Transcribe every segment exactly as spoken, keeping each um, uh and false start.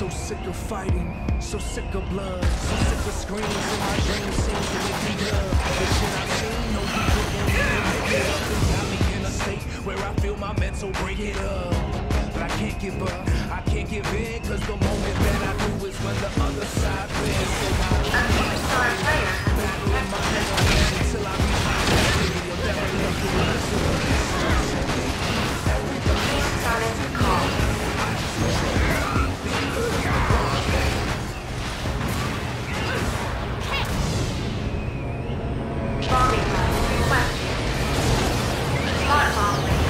So sick of fighting, so sick of blood, so sick of screams in my dreams seem to make me love. The shit I've seen, no people won't even pick it up. It's got me in a state where I feel my mental break it up. But I can't give up, I can't give in, cause the moment that I do is when the other side wins. So I battle in my head until I reach my destiny. You'll never let the rest Silence call. Bombing run requested. Smart bomb rate.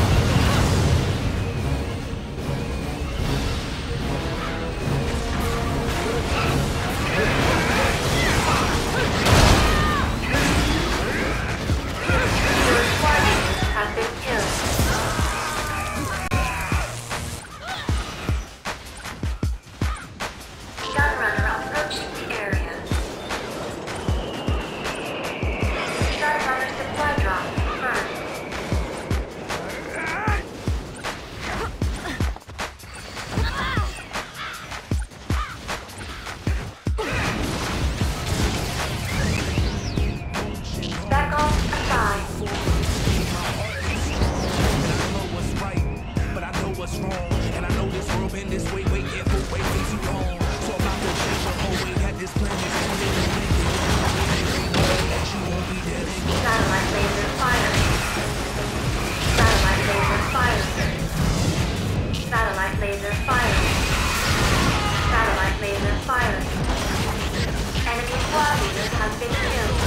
Your squad leaders have been killed. Gunrunner approaching the area. Gunrunner supply drop confirmed. Back off aside. I know what's right, but I know what's wrong. And I know this world been this way, way, yeah, for way, way too long. So I'm about to change the whole way that this planet is living and thinking. That you won't be dead anymore. Satellite laser firing. Satellite laser firing. Satellite laser firing. Satellite laser firing. Enemy squad leaders have been killed.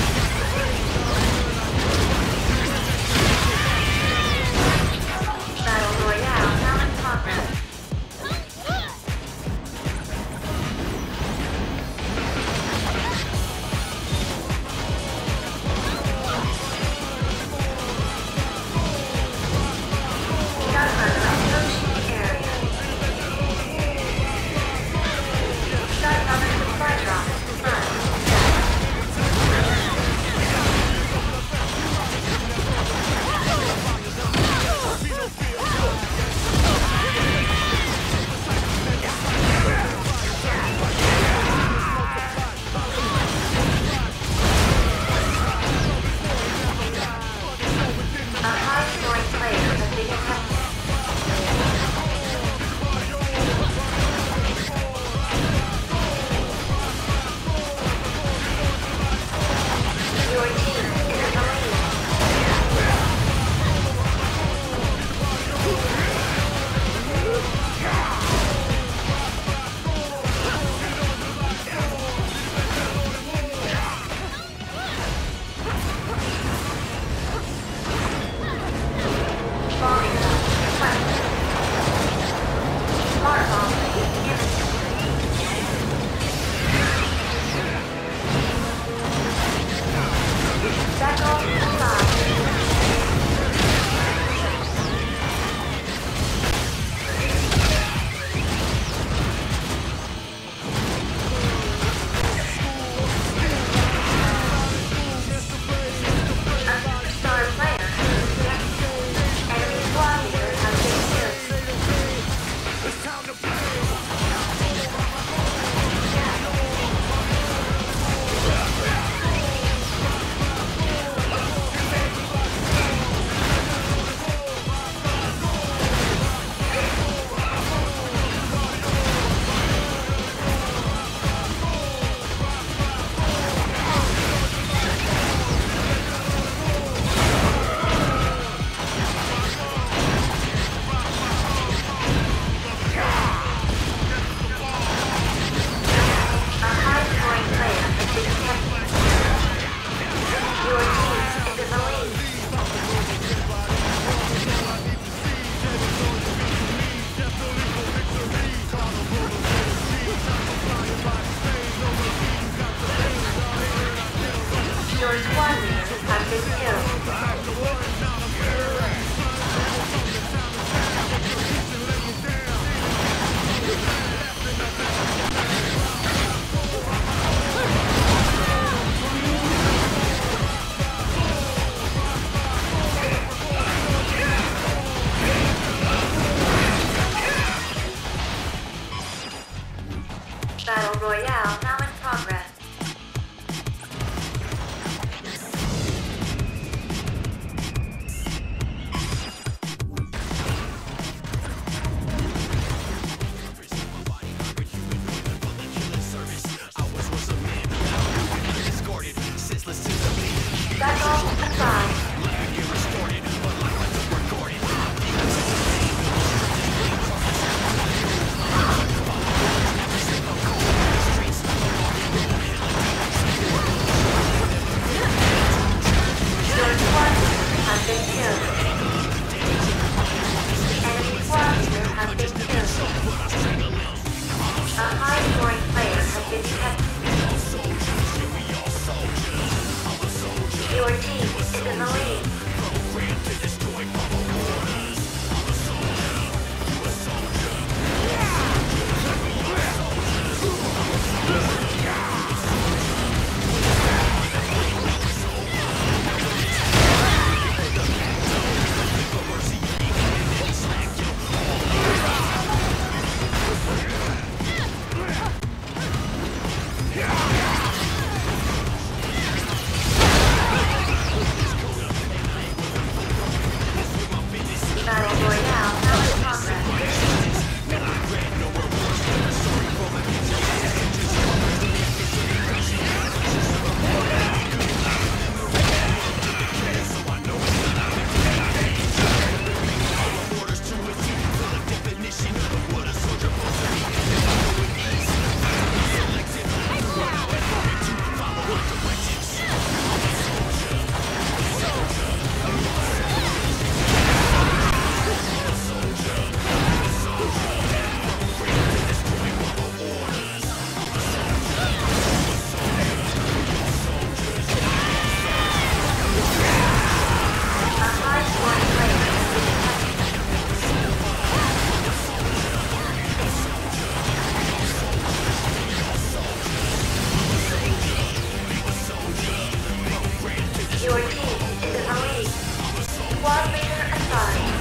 Battle Royale now in progress. Gunrunner approaching the area. Gunrunner supply drop confirmed. Battle Royale now in progress. Battle aside. Your squad has been killed. Enemy squad leader has been killed. A high-scoring player has been detected. Your team is in the lead. Battle Royale now in progress. A high-scoring player has been detected. Your team is in the lead. Squad leader assigned.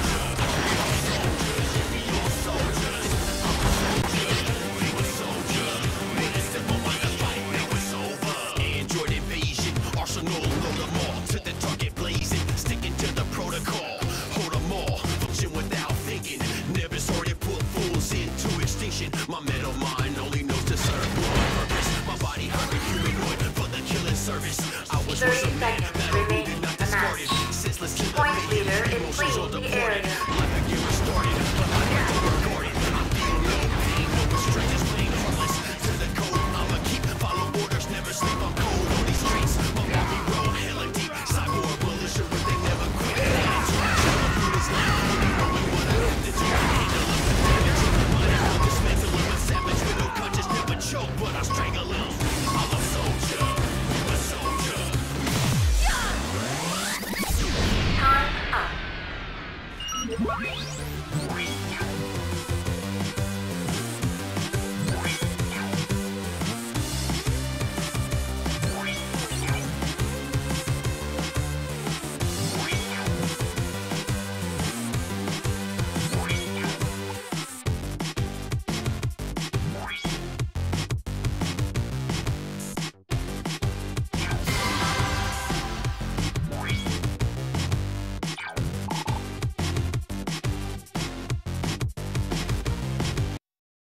Android invasion, arsenal, load them all to the target blazing, sticking to the protocol, hold them all, function without thinking, never sorted, put fools into extinction, my metal mind